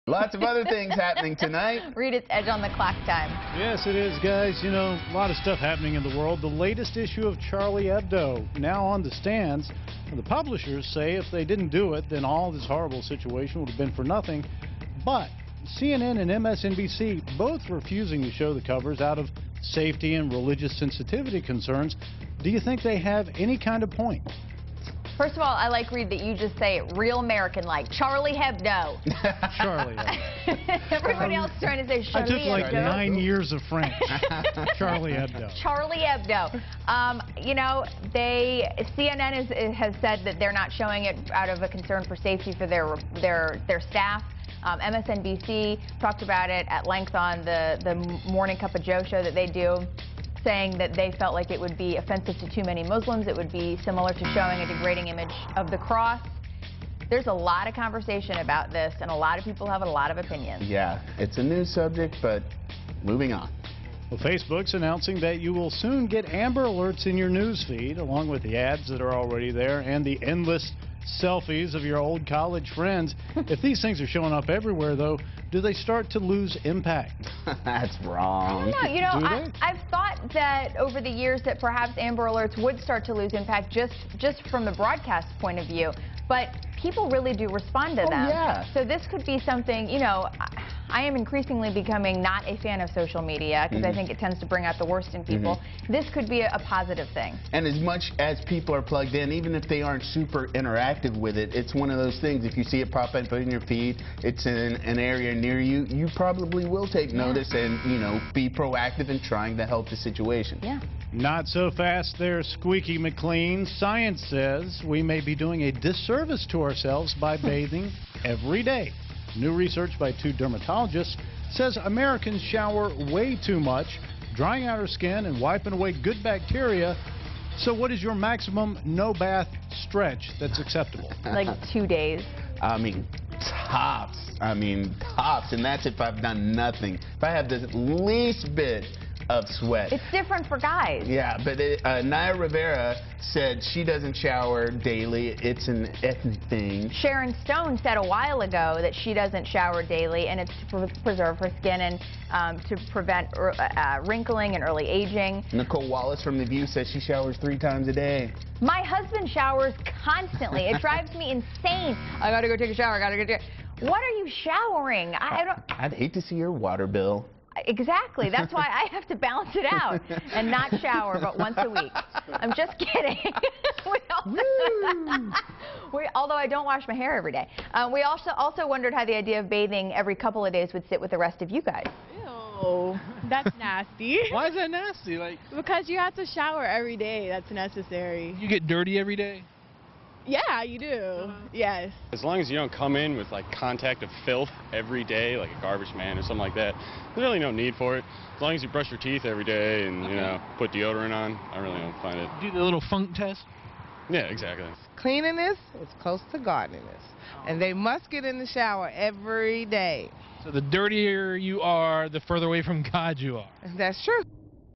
Lots of other things happening tonight. Read its Edge on the Clock time. Yes, it is, guys. You know, a lot of stuff happening in the world. The latest issue of Charlie Hebdo now on the stands. The publishers say if they didn't do it, then all this horrible situation would have been for nothing. But CNN and MSNBC both refusing to show the covers out of safety and religious sensitivity concerns. Do you think they have any kind of point? First of all, I like, Reed, that you just say it real American-like. Charlie Hebdo. Charlie Hebdo. Everybody else is trying to say Charlie Hebdo. I took like 9 years of French. Charlie Hebdo. Charlie Hebdo. You know, CNN has said that they're not showing it out of a concern for safety for their staff. MSNBC talked about it at length on the Morning Cup of Joe show that they do, saying that they felt like it would be offensive to too many Muslims. It would be similar to showing a degrading image of the cross. There's a lot of conversation about this, and a lot of people have a lot of opinions. Yeah, it's a new subject, but moving on. Well, Facebook's announcing that you will soon get Amber Alerts in your news feed, along with the ads that are already there and the endless selfies of your old college friends. If these things are showing up everywhere, though, do they start to lose impact? That's wrong. No, you know, I've thought that over the years that perhaps Amber Alerts would start to lose impact just from the broadcast point of view. But people really do respond to them. Yeah. So this could be something, you know, I am increasingly becoming not a fan of social media because I think it tends to bring out the worst in people. This could be a positive thing. And as much as people are plugged in, even if they aren't super interactive with it, it's one of those things. If you see it pop up in your feed, it's in an area near you, you probably will take notice and, you know, be proactive in trying to help the situation. Yeah. Not so fast there, Squeaky McLean. Science says we may be doing a disservice to ourselves by bathing every day. New research by 2 dermatologists says Americans shower way too much, drying out our skin and wiping away good bacteria. So what is your maximum no-bath stretch that's acceptable? Like 2 days. I mean, tops. And that's if I've done nothing. If I have the least bit of sweat. It's different for guys. Yeah, but Naya Rivera said she doesn't shower daily. It's an ethnic thing. Sharon Stone said a while ago that she doesn't shower daily, and it's to preserve her skin and to prevent wrinkling and early aging. Nicole Wallace from The View says she showers 3 times a day. My husband showers constantly. It drives me insane. I gotta go take a shower. What are you showering? I don't. I'd hate to see your water bill. Exactly. That's why I have to balance it out and not shower but once a week. I'm just kidding. Although I don't wash my hair every day. We also wondered how the idea of bathing every couple of days would sit with the rest of you guys. Ew, that's nasty. Why is that nasty? Because you have to shower every day. That's necessary. You get dirty every day? Yeah, you do. Yes. As long as you don't come in with like contact of filth every day, like a garbage man or something like that, there's really no need for it. As long as you brush your teeth every day and, you know, put deodorant on, I really don't find it. Do the little funk test? Yeah, exactly. Cleanliness is close to godliness, and they must get in the shower every day. So the dirtier you are, the further away from God you are. That's true.